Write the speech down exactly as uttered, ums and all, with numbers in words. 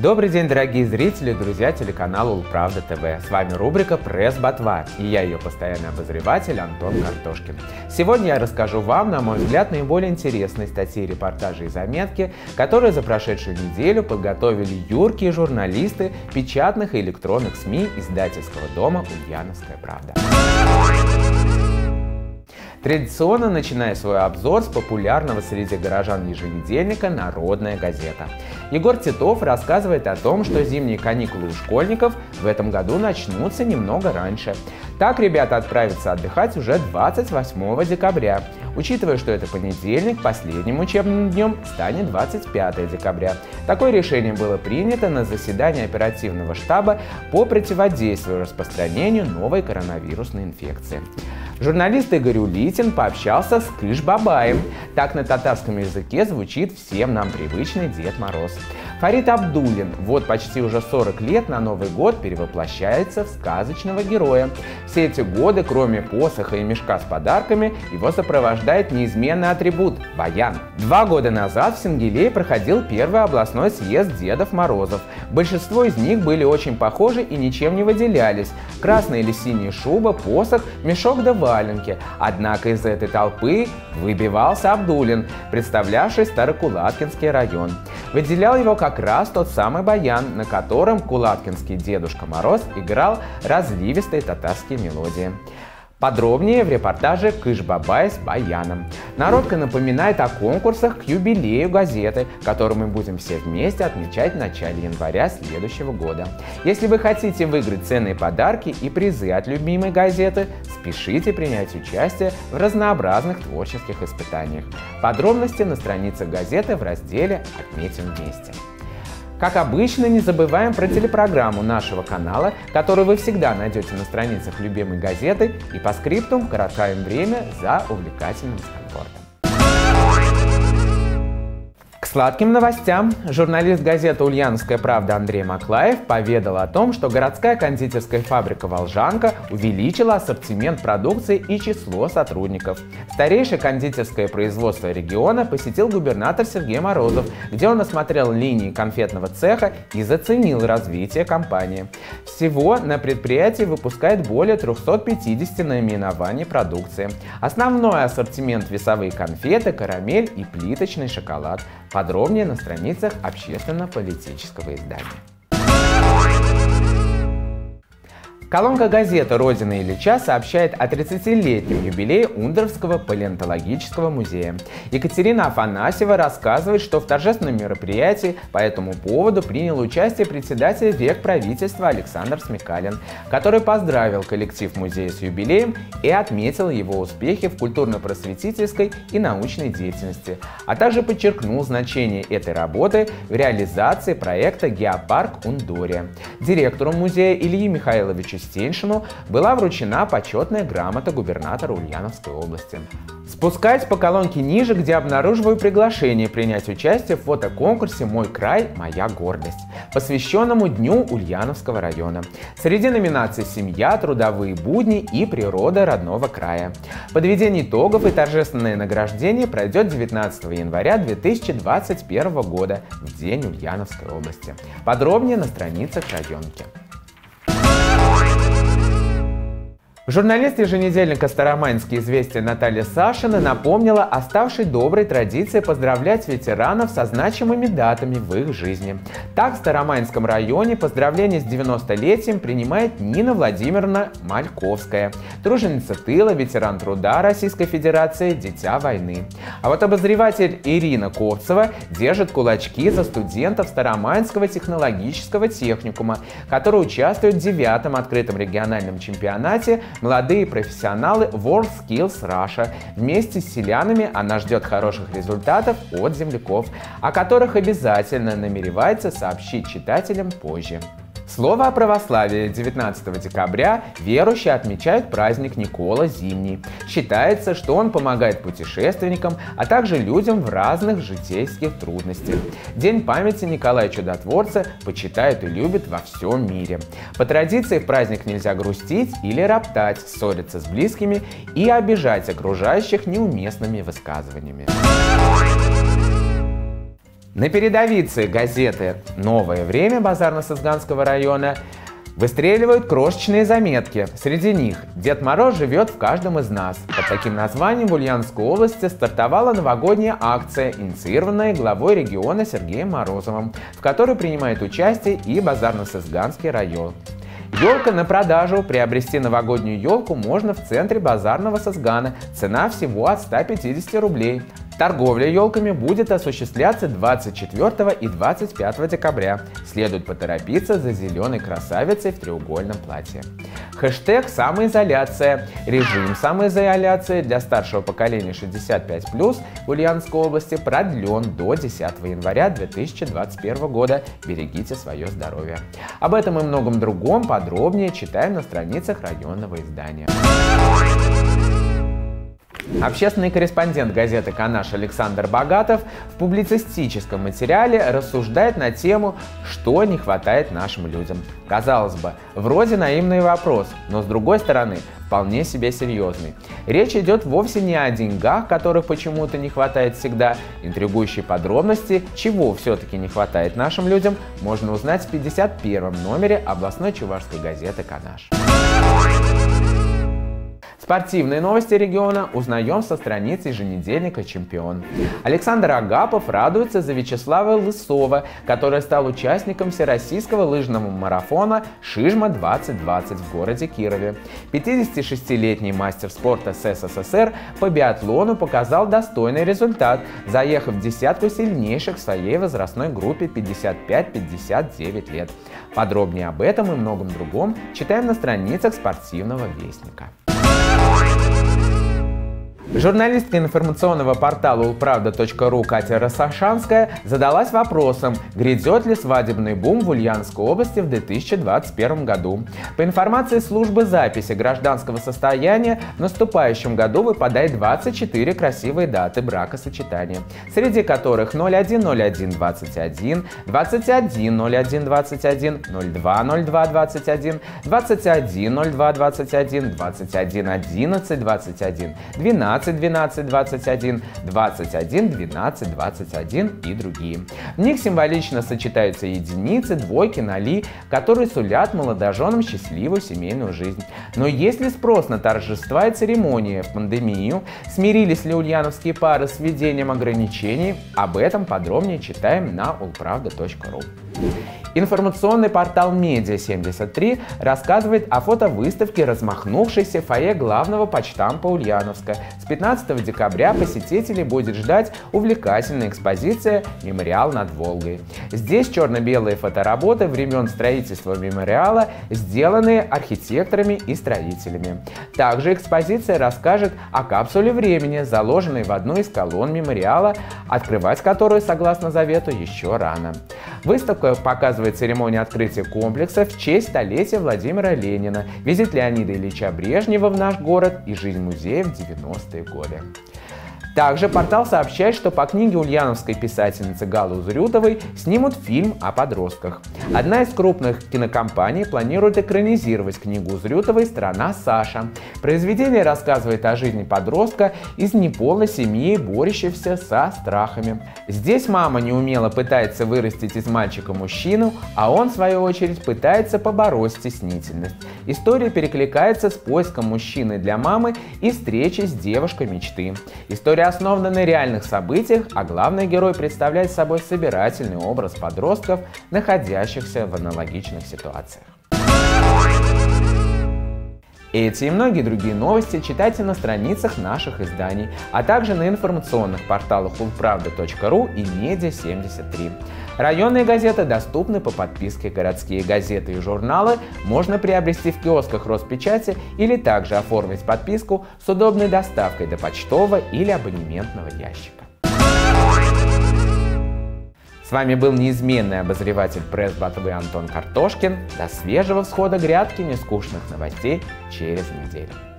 Добрый день, дорогие зрители, друзья телеканала Улправда ТВ. С вами рубрика «Пресс-ботва» и я ее постоянный обозреватель Антон Картошкин. Сегодня я расскажу вам, на мой взгляд, наиболее интересные статьи, репортажи и заметки, которые за прошедшую неделю подготовили юркие журналисты печатных и электронных СМИ издательского дома «Ульяновская правда». Традиционно начиная свой обзор с популярного среди горожан еженедельника «Народная газета». Егор Титов рассказывает о том, что зимние каникулы у школьников в этом году начнутся немного раньше. Так ребята отправятся отдыхать уже двадцать восьмого декабря. Учитывая, что это понедельник, последним учебным днем станет двадцать пятое декабря. Такое решение было принято на заседании оперативного штаба по противодействию распространению новой коронавирусной инфекции. Журналист Игорь Улитин пообщался с Кыш-Бабаем. Так на татарском языке звучит всем нам привычный Дед Мороз. Фарид Абдуллин вот почти уже сорок лет на Новый год перевоплощается в сказочного героя. Все эти годы, кроме посоха и мешка с подарками, его сопровождает неизменный атрибут – баян. Два года назад в Сенгилее проходил первый областной съезд Дедов Морозов. Большинство из них были очень похожи и ничем не выделялись. Красная или синяя шуба, посох, мешок да валенки. Однако из этой толпы выбивался Абдуллин, представлявший Старокулаткинский район. Выделял его как раз тот самый баян, на котором кулаткинский Дедушка Мороз играл разливистые татарские мелодии. Подробнее в репортаже «Кыш-Бабай с баяном». Народка напоминает о конкурсах к юбилею газеты, который мы будем все вместе отмечать в начале января следующего года. Если вы хотите выиграть ценные подарки и призы от любимой газеты, спешите принять участие в разнообразных творческих испытаниях. Подробности на страницах газеты в разделе «Отметим вместе». Как обычно, не забываем про телепрограмму нашего канала, которую вы всегда найдете на страницах любимой газеты, и по скриптум коротаем время за увлекательным дискомфортом. К сладким новостям. Журналист газеты «Ульяновская правда» Андрей Маклаев поведал о том, что городская кондитерская фабрика «Волжанка» увеличила ассортимент продукции и число сотрудников. Старейшее кондитерское производство региона посетил губернатор Сергей Морозов, где он осмотрел линии конфетного цеха и заценил развитие компании. Всего на предприятии выпускает более трёхсот пятидесяти наименований продукции. Основной ассортимент – весовые конфеты, карамель и плиточный шоколад. Подробнее на страницах общественно-политического издания. Колонка газеты «Родина Ильича» сообщает о тридцатилетнем юбилее Ундровского палеонтологического музея. Екатерина Афанасьева рассказывает, что в торжественном мероприятии по этому поводу принял участие председатель Рекправительства Александр Смекалин, который поздравил коллектив музея с юбилеем и отметил его успехи в культурно-просветительской и научной деятельности, а также подчеркнул значение этой работы в реализации проекта «Геопарк Ундория». Директору музея Ильи Михайловичу Стеньшину была вручена почетная грамота губернатора Ульяновской области. Спускаюсь по колонке ниже, где обнаруживаю приглашение принять участие в фотоконкурсе «Мой край, моя гордость», посвященному Дню Ульяновского района. Среди номинаций «Семья», «Трудовые будни» и «Природа родного края». Подведение итогов и торжественное награждение пройдет девятнадцатого января две тысячи двадцать первого года, в День Ульяновской области. Подробнее на страницах районки. Журналист еженедельника «Старомайнские известия» Наталья Сашина напомнила о ставшей доброй традиции поздравлять ветеранов со значимыми датами в их жизни. Так, в Старомайнском районе поздравления с девяностолетием принимает Нина Владимировна Мальковская, труженица тыла, ветеран труда Российской Федерации, дитя войны. А вот обозреватель Ирина Ковцева держит кулачки за студентов Старомайнского технологического техникума, которые участвуют в девятом открытом региональном чемпионате «Молодые профессионалы WorldSkills Russia». Вместе с селянами она ждет хороших результатов от земляков, о которых обязательно намеревается сообщить читателям позже. Слово о православии. девятнадцатого декабря верующие отмечают праздник Никола Зимний. Считается, что он помогает путешественникам, а также людям в разных житейских трудностях. День памяти Николая Чудотворца почитают и любят во всем мире. По традиции в праздник нельзя грустить или роптать, ссориться с близкими и обижать окружающих неуместными высказываниями. На передовице газеты «Новое время» Базарно-Сызганского района выстреливают крошечные заметки. Среди них «Дед Мороз живет в каждом из нас». Под таким названием в Ульяновской области стартовала новогодняя акция, инициированная главой региона Сергеем Морозовым, в которой принимает участие и Базарно-Сызганский район. Елка на продажу. Приобрести новогоднюю елку можно в центре Базарного Сызгана. Цена всего от ста пятидесяти рублей. Торговля елками будет осуществляться двадцать четвёртого и двадцать пятого декабря. Следует поторопиться за зеленой красавицей в треугольном платье. Хэштег «Самоизоляция». Режим самоизоляции для старшего поколения шестьдесят пять плюс в Ульяновской области продлен до десятого января две тысячи двадцать первого года. Берегите свое здоровье. Об этом и многом другом подробнее читаем на страницах районного издания. Общественный корреспондент газеты «Канаш» Александр Богатов в публицистическом материале рассуждает на тему «Что не хватает нашим людям?». Казалось бы, вроде наивный вопрос, но с другой стороны, вполне себе серьезный. Речь идет вовсе не о деньгах, которых почему-то не хватает всегда. Интригующие подробности, чего все-таки не хватает нашим людям, можно узнать в пятьдесят первом номере областной чувашской газеты «Канаш». Спортивные новости региона узнаем со страниц еженедельника «Чемпион». Александр Агапов радуется за Вячеслава Лысова, который стал участником всероссийского лыжного марафона «Шижма двадцать двадцать» в городе Кирове. пятидесятишестилетний мастер спорта СССР по биатлону показал достойный результат, заехав в десятку сильнейших в своей возрастной группе пятьдесят пять — пятьдесят девять лет. Подробнее об этом и многом другом читаем на страницах спортивного вестника. Журналистка информационного портала улправда точка ру Катя Рассашанская задалась вопросом, грядет ли свадебный бум в Ульяновской области в две тысячи двадцать первом году. По информации службы записи гражданского состояния, в наступающем году выпадает двадцать четыре красивые даты бракосочетания, среди которых ноль один ноль один двадцать один, двадцать один ноль один двадцать один, ноль два ноль два двадцать один, двадцать один ноль два двадцать один, двадцать один одиннадцать двадцать один, двенадцать двенадцать двадцать один, двадцать один двенадцать двадцать один и другие. В них символично сочетаются единицы, двойки, ноли, которые сулят молодоженам счастливую семейную жизнь. Но есть ли спрос на торжества и церемонии в пандемию? Смирились ли ульяновские пары с введением ограничений? Об этом подробнее читаем на улправда точка ру. Информационный портал Медиа семьдесят три рассказывает о фотовыставке размахнувшейся фойе главного почтампа Ульяновска. С пятнадцатого декабря посетителей будет ждать увлекательная экспозиция «Мемориал над Волгой». Здесь черно-белые фотоработы времен строительства мемориала, сделанные архитекторами и строителями. Также экспозиция расскажет о капсуле времени, заложенной в одну из колонн мемориала, открывать которую, согласно завету, еще рано. Выставка показывает церемонию открытия комплекса в честь столетия Владимира Ленина, визит Леонида Ильича Брежнева в наш город и жизнь музея в девяностые годы. Также портал сообщает, что по книге ульяновской писательницы Галы Узрютовой снимут фильм о подростках. Одна из крупных кинокомпаний планирует экранизировать книгу Узрютовой «Страна Саша». Произведение рассказывает о жизни подростка из неполной семьи, борющейся со страхами. Здесь мама неумело пытается вырастить из мальчика мужчину, а он, в свою очередь, пытается побороть стеснительность. История перекликается с поиском мужчины для мамы и встречей с девушкой мечты. История основана на реальных событиях, а главный герой представляет собой собирательный образ подростков, находящихся в аналогичных ситуациях. Эти и многие другие новости читайте на страницах наших изданий, а также на информационных порталах улправда точка ру и Медиа семьдесят три. Районные газеты доступны по подписке. Городские газеты и журналы можно приобрести в киосках Роспечати или также оформить подписку с удобной доставкой до почтового или абонементного ящика. С вами был неизменный обозреватель пресс-ботвы Антон Картошкин. До свежего всхода грядки нескучных новостей через неделю.